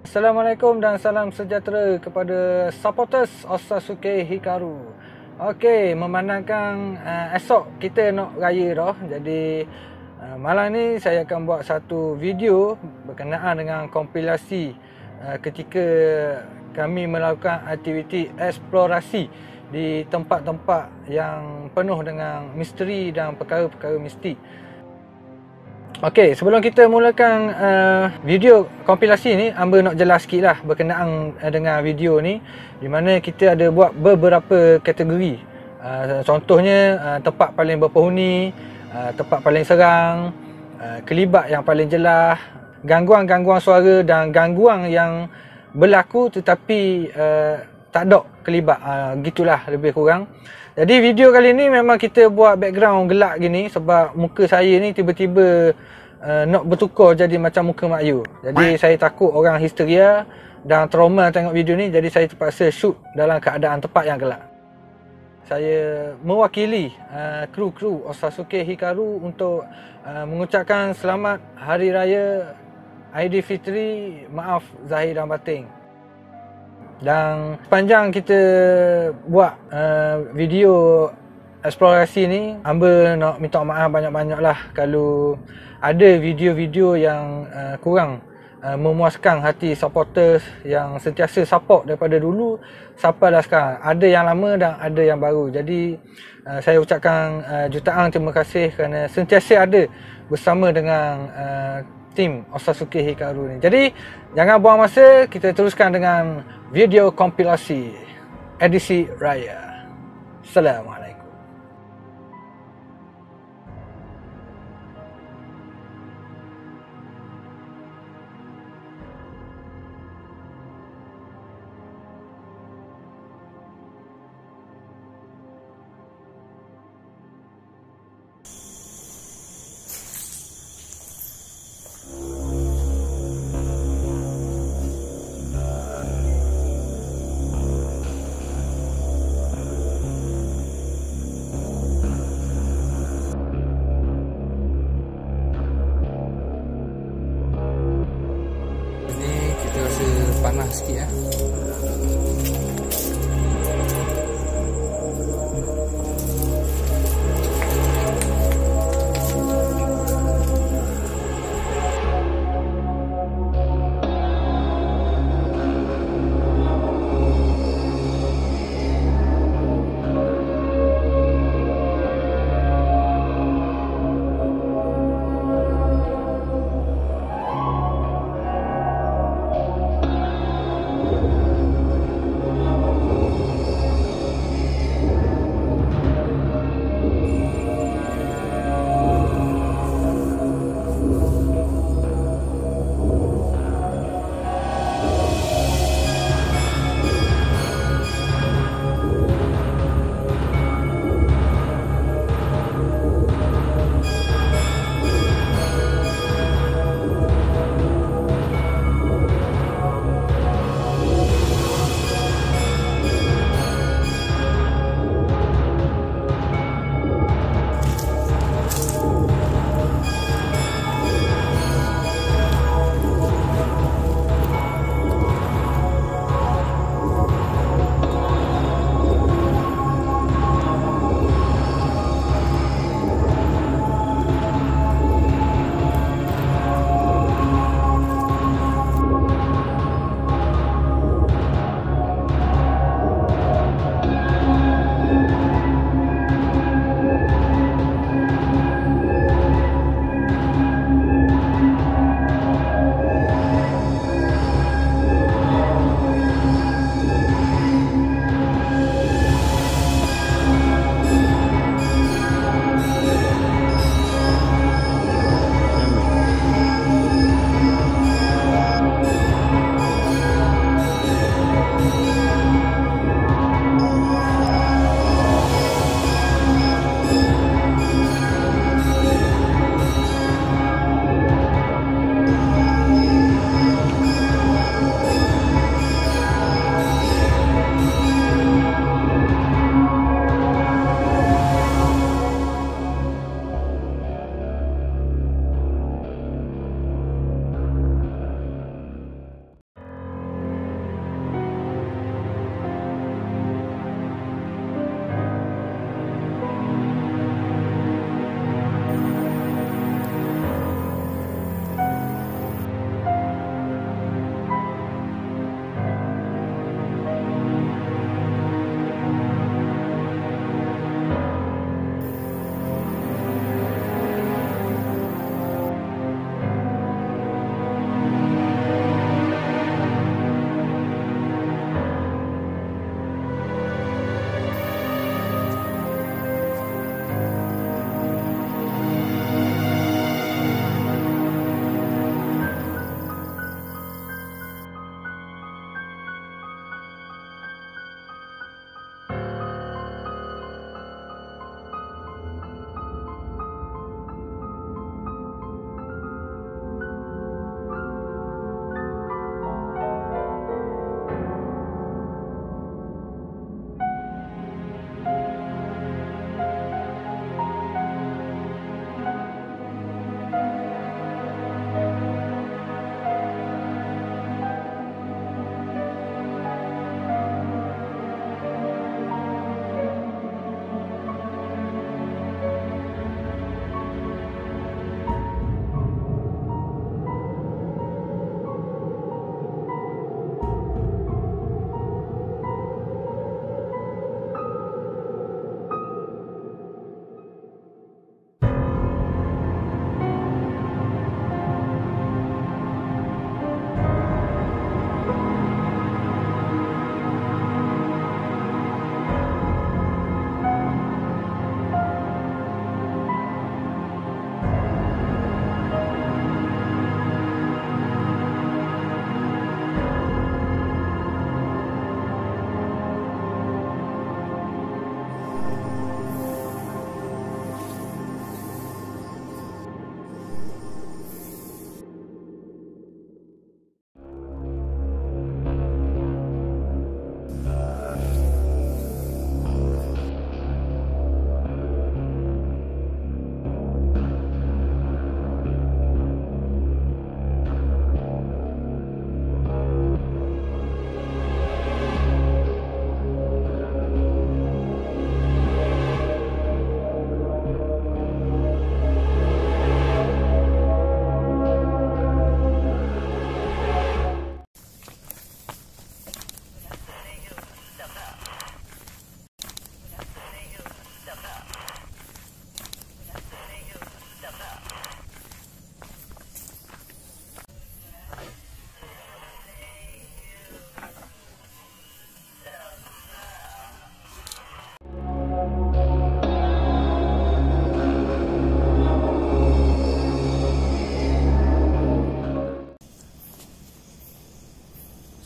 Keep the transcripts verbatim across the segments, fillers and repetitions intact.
Assalamualaikum dan salam sejahtera kepada supporters Osazuke Hikaru. Okey, memandangkan uh, esok kita nak raya dah. Jadi uh, malam ni saya akan buat satu video berkenaan dengan kompilasi uh, ketika kami melakukan aktiviti eksplorasi di tempat-tempat yang penuh dengan misteri dan perkara-perkara mistik. Okey, sebelum kita mulakan uh, video kompilasi ni, hamba nak jelas sikit lah berkenaan uh, dengan video ni, di mana kita ada buat beberapa kategori. Uh, contohnya uh, tempat paling berpenghuni, uh, tempat paling serang, uh, kelibat yang paling jelas, gangguan-gangguan suara dan gangguan yang berlaku tetapi uh, tak ada kelibat. Uh, gitulah lebih kurang. Jadi video kali ni memang kita buat background gelap gini sebab muka saya ni tiba-tiba uh, nak bertukar jadi macam muka Mak Yu. Jadi saya takut orang histeria dan trauma tengok video ni, jadi saya terpaksa shoot dalam keadaan tempat yang gelap. Saya mewakili uh, kru-kru Osazuke Hikaru untuk uh, mengucapkan selamat Hari Raya Aidilfitri, maaf zahir dan batin. Dan sepanjang kita buat uh, video eksplorasi ni, hamba nak minta maaf banyak-banyak lah kalau ada video-video yang uh, kurang uh, memuaskan hati supporters yang sentiasa support daripada dulu sampailah sekarang. Ada yang lama dan ada yang baru. Jadi uh, saya ucapkan uh, jutaan terima kasih kerana sentiasa ada bersama dengan uh, tim Osazuke Hikaru ni. Jadi jangan buang masa, kita teruskan dengan video kompilasi edisi Raya. Assalamualaikum. Panas sikit ya.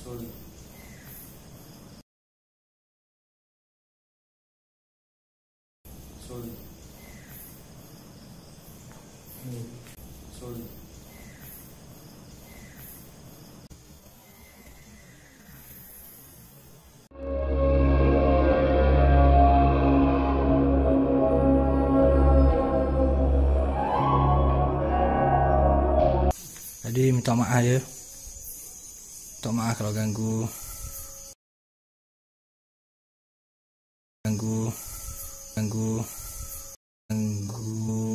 Sol. Sol. Sol. Jadi minta maaf ya. Minta maaf kalau ganggu. Ganggu. Ganggu. Ganggu.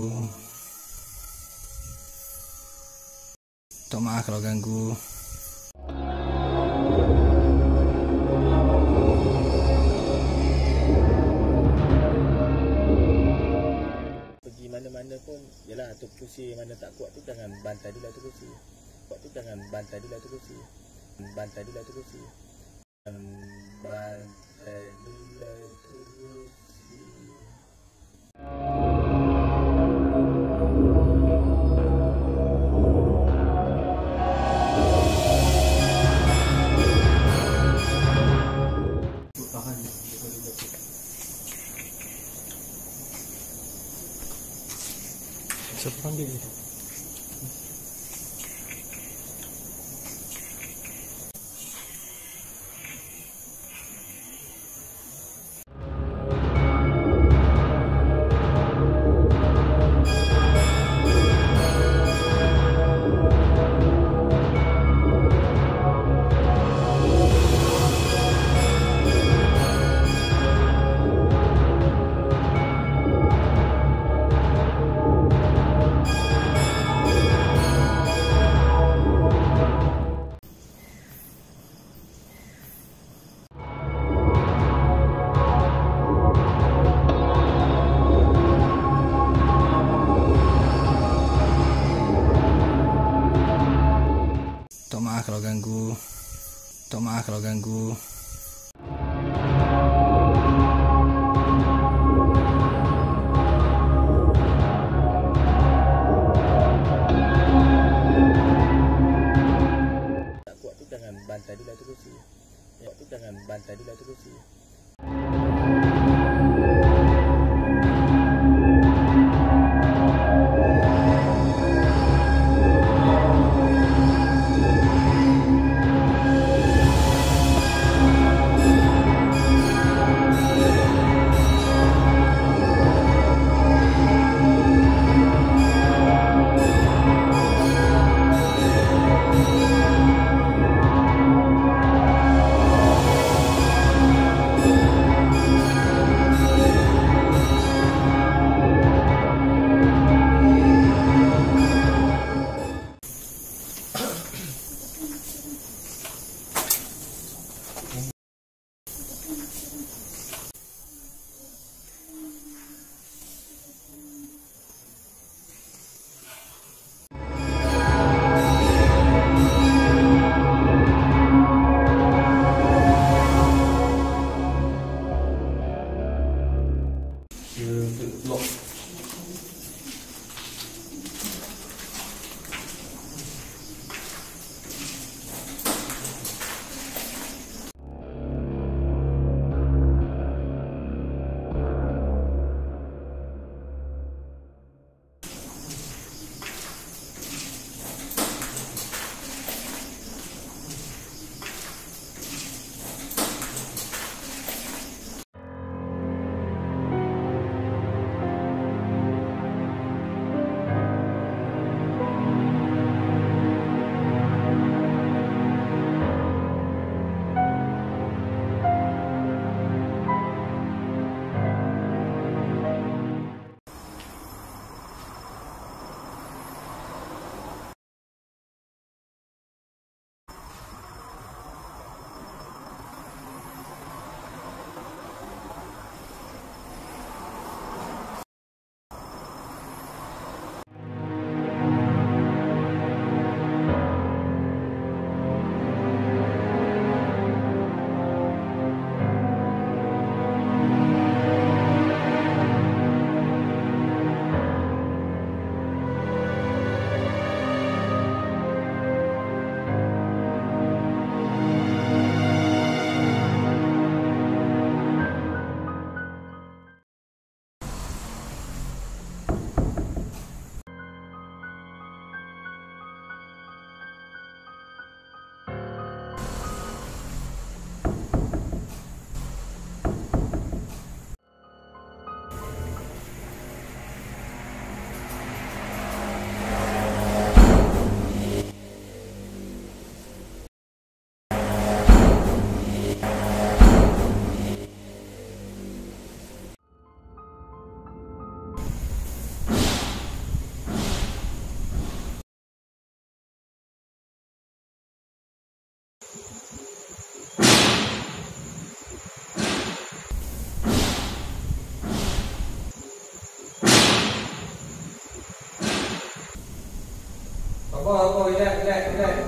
Minta maaf kalau ganggu. Pergi mana-mana pun, yalah tu kerusi mana tak kuat tu jangan bantai dulu tu kerusi. Kuat tu jangan bantai dulu tu kerusi. Bantai dulu tu kerusi. Bantai dulu tu kerusi. Siapa panggil dia? Minta maaf kalau ganggu. Minta maaf kalau ganggu. Tak kuat tu jangan bantai dulu tu kerusi. Kuat tu jangan bantai dulu tu kerusi. Apa apa relax relax relax.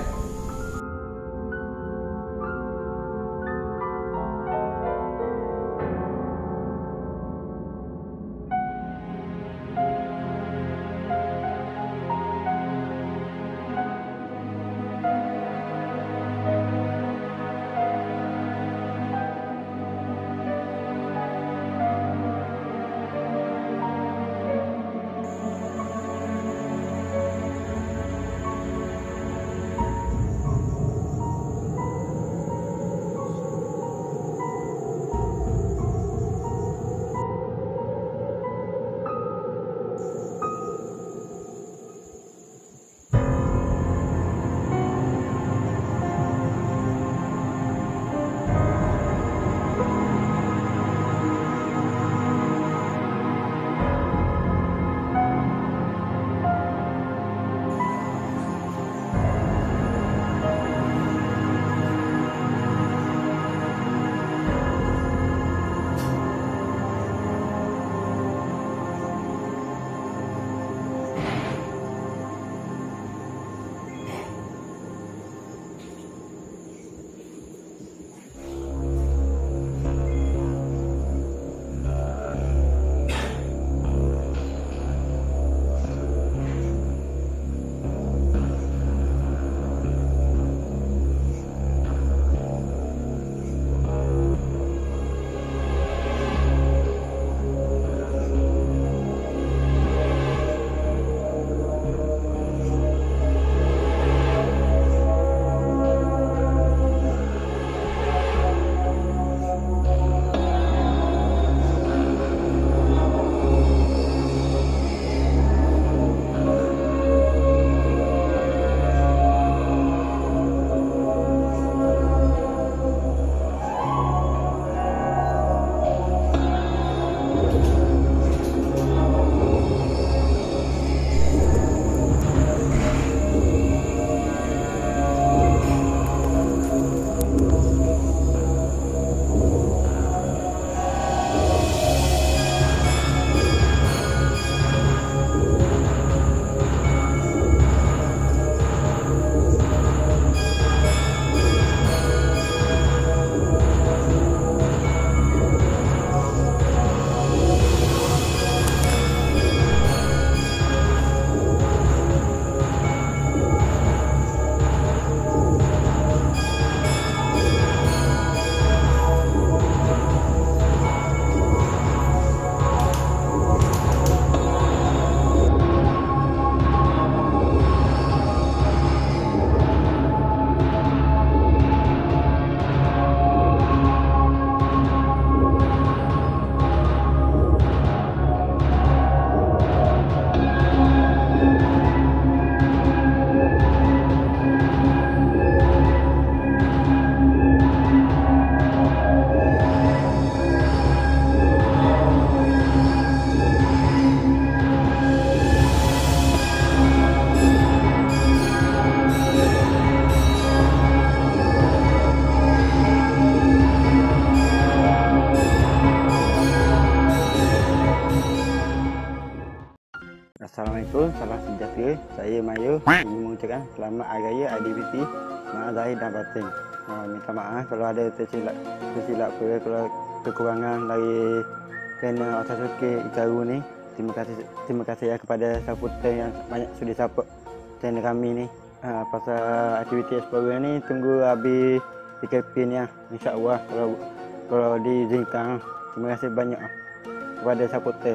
Assalamualaikum, salam sejahtera. Saya Mayu ingin mengucapkan selamat Hari Raya Aidilfitri, maaf zahir dan batin. Uh, minta maaf kalau ada tersilap, tersilap apa, kalau kekurangan dari kena Osazuke Hikaru ni. Terima kasih terima kasih ya kepada supporter yang banyak sudi support channel kami ni. Uh, pasal aktiviti explorer ni tunggu habis P K P ni ya. InsyaAllah kalau kalau diizinkan. Terima kasih banyak kepada supporter.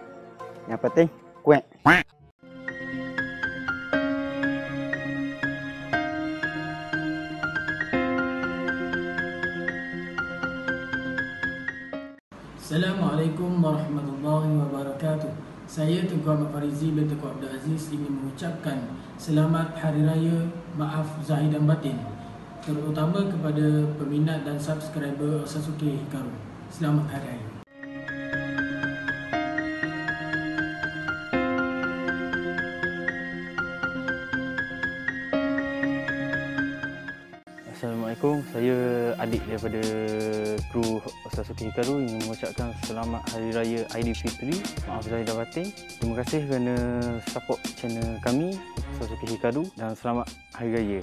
Yang penting kuat. Assalamualaikum warahmatullahi wabarakatuh. Saya Tengku Ahmad Farizi bin Tengku Abdul Aziz ingin mengucapkan selamat Hari Raya Maaf Zahir dan Batin, terutama kepada peminat dan subscriber Osazuke Hikaru. Selamat Hari Raya. Assalamualaikum, saya adik daripada kru Osazuke Hikaru ingin mengucapkan selamat Hari Raya Aidilfitri. Maaf zahir dan batin. Terima kasih kerana support channel kami Osazuke Hikaru dan selamat Hari Raya.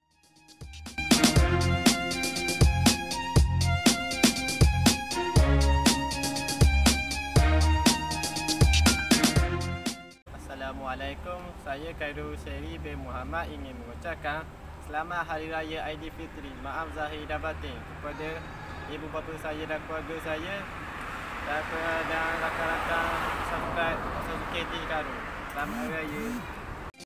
Assalamualaikum, saya Khairul Seri bin Muhammad ingin mengucapkan selamat Hari Raya Aidilfitri. Maaf zahir dan batin kepada ibu bapa saya dan keluarga saya dan kepada rakan-rakan subscribe Osazuke Hikaru. Selamat Hari Raya.